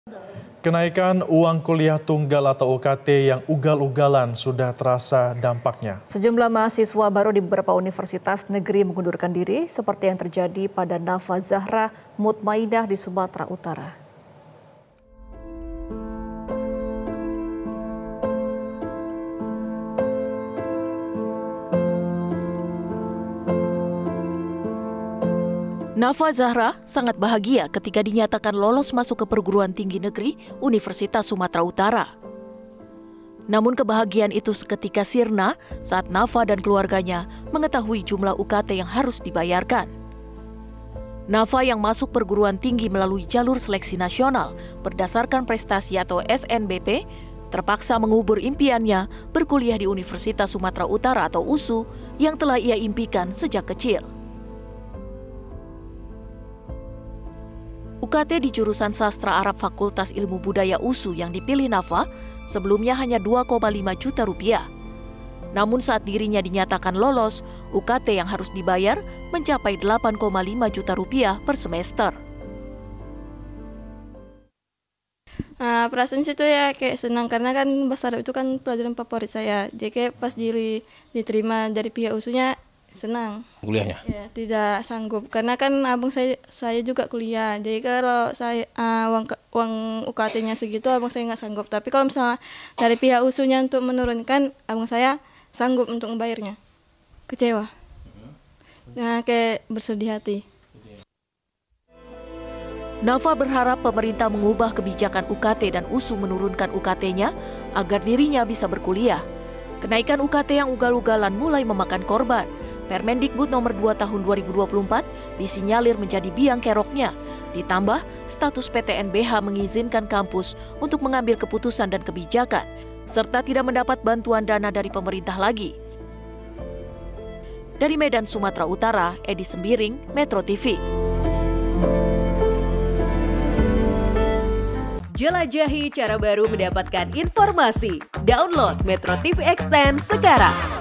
Kenaikan uang kuliah tunggal atau UKT yang ugal-ugalan sudah terasa dampaknya. Sejumlah mahasiswa baru di beberapa universitas negeri mengundurkan diri seperti yang terjadi pada Nafa Zahra Mutmaidah di Sumatera Utara. Nafa Zahra sangat bahagia ketika dinyatakan lolos masuk ke perguruan tinggi negeri Universitas Sumatera Utara. Namun kebahagiaan itu seketika sirna saat Nafa dan keluarganya mengetahui jumlah UKT yang harus dibayarkan. Nafa yang masuk perguruan tinggi melalui jalur seleksi nasional berdasarkan prestasi atau SNBP terpaksa mengubur impiannya berkuliah di Universitas Sumatera Utara atau USU yang telah ia impikan sejak kecil. UKT di jurusan Sastra Arab Fakultas Ilmu Budaya USU yang dipilih Nafa sebelumnya hanya 2,5 juta rupiah. Namun saat dirinya dinyatakan lolos, UKT yang harus dibayar mencapai 8,5 juta rupiah per semester. Perasaan situ ya kayak senang karena kan bahasa Arab itu kan pelajaran favorit saya. Jadi kayak pas diterima dari pihak USU-nya senang. Kuliahnya? Ya, tidak sanggup karena kan abang saya juga kuliah. Jadi kalau saya uang UKT-nya segitu abang saya nggak sanggup. Tapi kalau misalnya dari pihak USU-nya untuk menurunkan, abang saya sanggup untuk membayarnya. Kecewa. Nah, kayak bersedih hati. Nafa berharap pemerintah mengubah kebijakan UKT dan USU menurunkan UKT-nya agar dirinya bisa berkuliah. Kenaikan UKT yang ugal-ugalan mulai memakan korban. Permendikbud nomor 2 tahun 2024 disinyalir menjadi biang keroknya. Ditambah, status PTNBH mengizinkan kampus untuk mengambil keputusan dan kebijakan, serta tidak mendapat bantuan dana dari pemerintah lagi. Dari Medan, Sumatera Utara, Edi Sembiring, Metro TV. Jelajahi cara baru mendapatkan informasi. Download Metro TV Extend sekarang.